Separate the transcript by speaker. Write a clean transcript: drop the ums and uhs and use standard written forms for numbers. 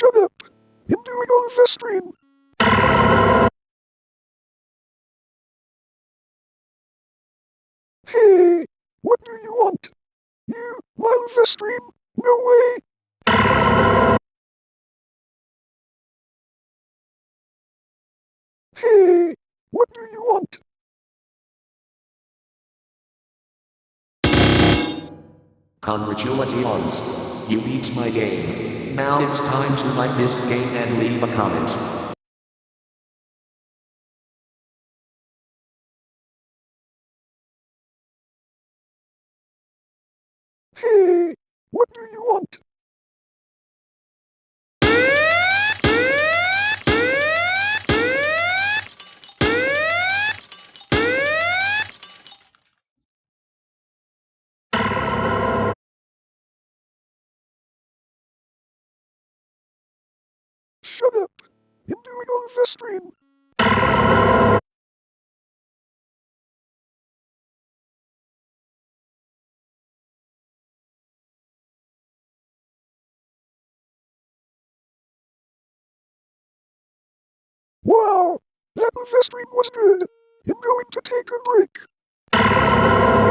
Speaker 1: Shut up! I'm doing all the stream. Hey, what do you want? You love the stream? No way! Hey, what do you want?
Speaker 2: Congratulations! You beat my game. Now it's time to like this game and leave a comment.
Speaker 1: Hey, what do you want? Shut up! I'm doing all the stream. Wow! That stream was good. I'm going to take a break.